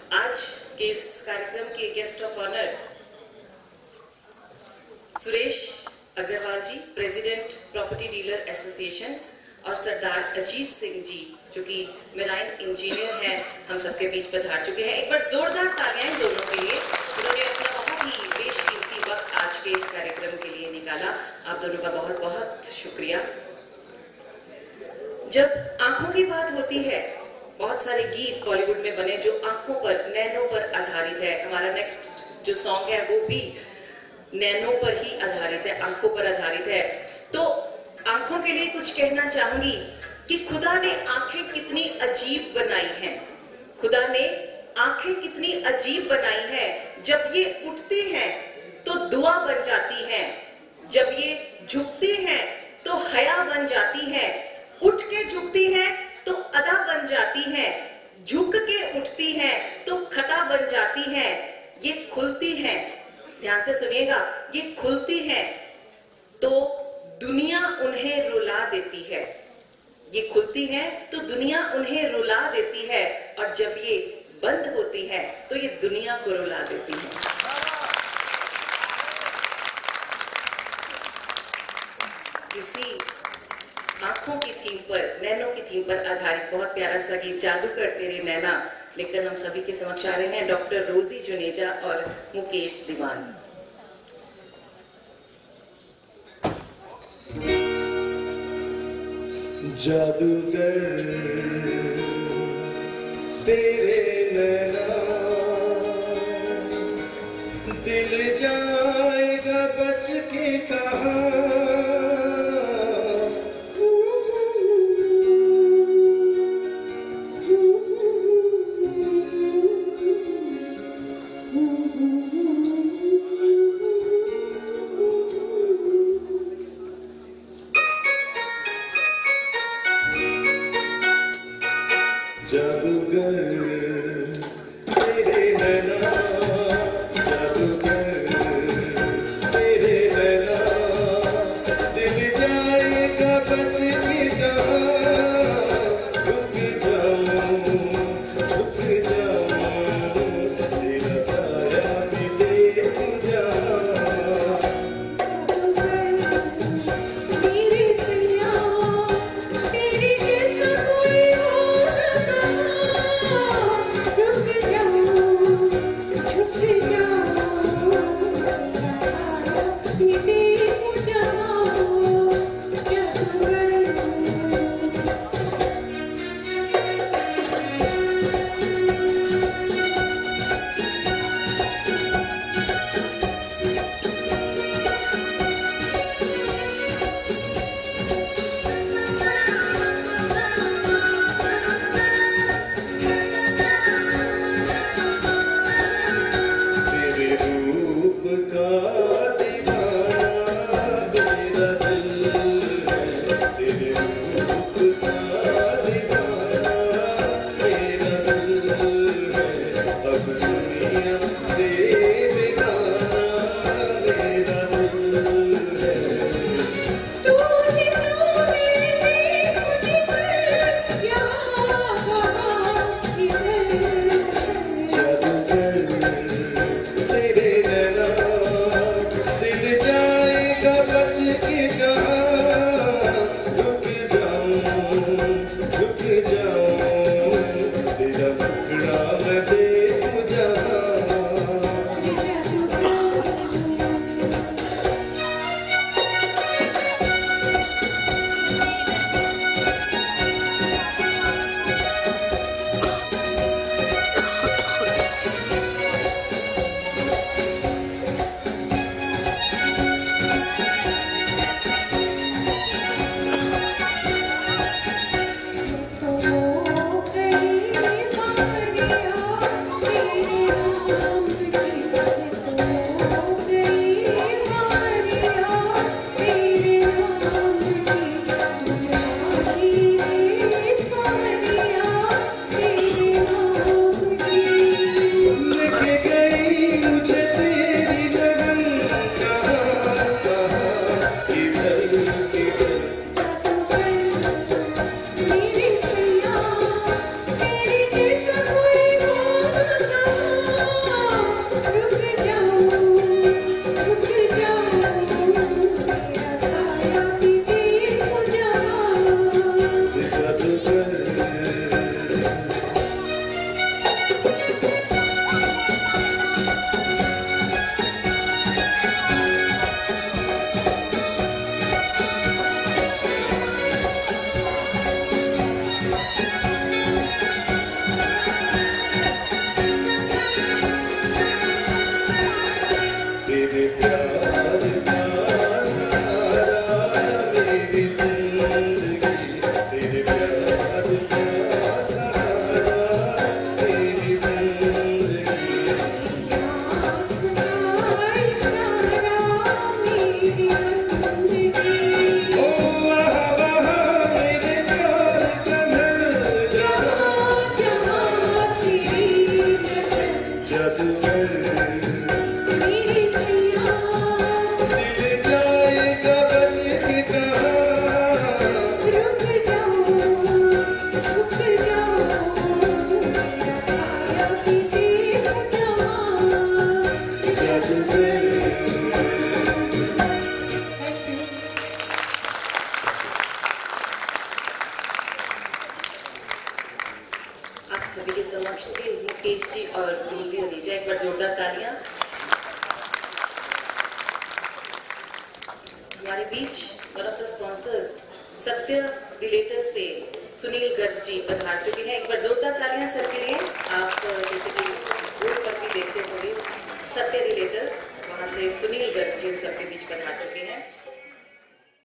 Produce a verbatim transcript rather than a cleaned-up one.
आज के इस कार्यक्रम के guest of honour Suresh Agarwal ji, president property dealer association, और सरदार अजीत सिंह जी जो कि मेराइन इंजीनियर हैं, हम सबके बीच पधार चुके हैं। एक बार जोरदार तालियां इन दोनों के लिए। उन्होंने अपना बहुत ही बेशकीमती वक्त आज के इस कार्यक्रम के लिए निकाला। आप दोनों का बहुत बहुत शुक्रिया। जब आंखों की बात होती है, बहुत सारे गीत बॉलीवुड में बने जो आंखों पर, नैनों पर आधारित है। हमारा नेक्स्ट जो सॉन्ग है वो भी नैनों पर ही आधारित है, आंखों पर आधारित है। तो आंखों के लिए कुछ कहना चाहूंगी कि खुदा ने आंखें कितनी अजीब बनाई हैं। खुदा ने आंखें कितनी अजीब बनाई हैं। जब ये उठती हैं तो दुआ बन जाती हैं, जब ये झुकती हैं तो हया बन जाती हैं, उठ के झुकती हैं तो अदा बन जाती हैं, झुक के उठती हैं तो खता बन जाती हैं। ये खुलती हैं, ध्यान से सुनिएगा, ये खुलती हैं तो दुनिया उन्हें रुला देती है। ये खुलती हैं तो दुनिया उन्हें रुला देती है, और जब ये बंद होती है तो ये दुनिया को रुला देती है। इसी आंखों की थीम पर, नैनों की थीम पर आधारित बहुत प्यारा सा गीत जादूगर तेरे नैना लेकर हम सभी के समक्ष आ रहे हैं डॉक्टर रोजी जुनेजा और मुकेश दीवान। जादूगर तेरे नैना, दिल जाएगा बच के कहाँ। जादूगर मेरे सैया दिल जाएगा बच के कहाँ रुक जाओ रुक जाओ मेरा साया भी देख जाओ जादूगर थैंक यू आप सभी के समक्ष थे मुकेश जी और रोजी अनीजा, एक बार जोरदार तालियां। हमारे बीच one of the sponsors Satya realtor से सुनील गर्ग जी पधार चुके हैं, एक बार जोरदार तालियां सर के लिए। आप जैसे कि बोर्ड पर भी देखते होंगे सत्य रिलेटर्स, वहां से सुनील गर्ग जी उन सबके बीच पधार चुके हैं।